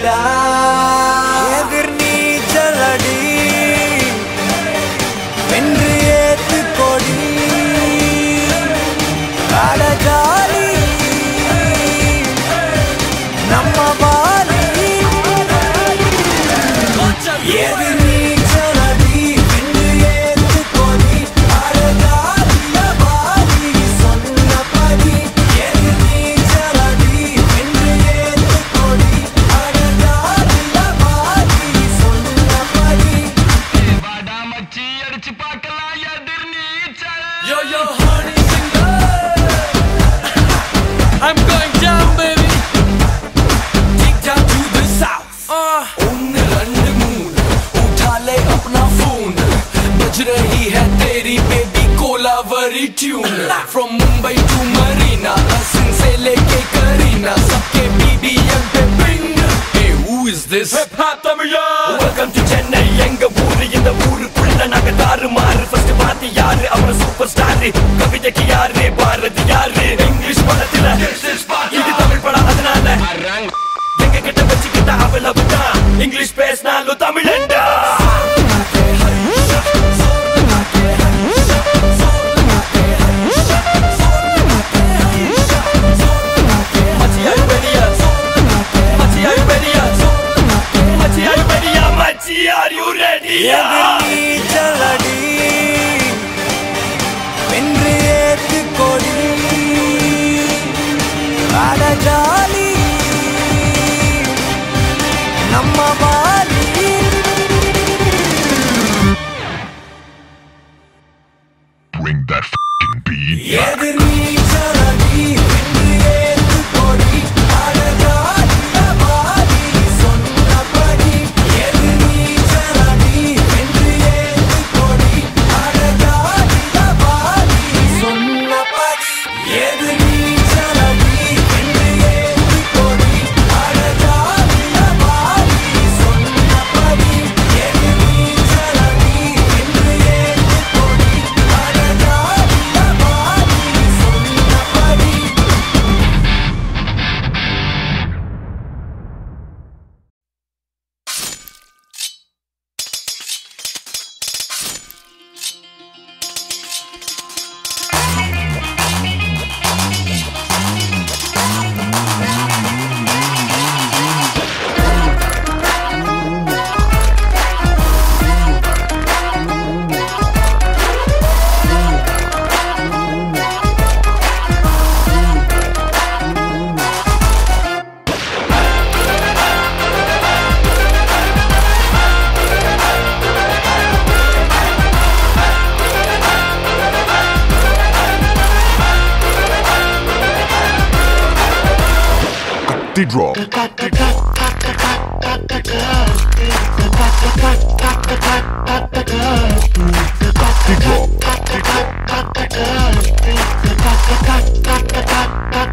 அடிடா எதிர் நீச்சல் அடி வென்று ஏத்து கொடி அடஜாலி நம்ம வாலி எதிர் நீச்சல் அடி வென்று ஏத்து கொடி அடஜாலிய வாலி சொன்னபடி எதிர் நீச்சல் அடி வென்று ஏத்து கொடி அடஜாலிய வாலி சொன்னபடி வாடா மச்சி அடிச்சு பார்க்கலாம் எதிர் நீச்சல் yo yo honey singer I'm going down baby take down to the south onne rendu moon utha le apna phone baj rahi hai teri baby kolavari tune from Mumbai to Marina Asin se leke Karina sabke BBM pe bring hey who is this hip hop tamiya welcome to Chennai enga ooru indha oorukulla naga daru maaru first paati yaru avara superstar kavithakku yaare bharati yaare English padathila idu Tamil pada adanala enga kitta vechikita avalavudha English pesnalu Tamilenda are you ready நீச்சல் அடி வென்று ஏத்து கொடி அடஜாலி நம்ம Vaali bring that f***ing beat எதிர் நீச்சல் அடி வென்று ஏத்து கொடி அடஜாலிய வாலி சொன்னபடி எதிர் நீச்சல் அடி வென்று ஏத்து கொடி அடஜாலிய வாலி சொன்னபடி எதிர் நீச்சல் அடி வென்று ஏத்து கொடி அடஜாலிய வாலி சொன்னபடி எதிர் நீச்சல் அடி வென்று ஏத்து கொடி அடஜாலிய வாலி சொன்னபடி the drop the drop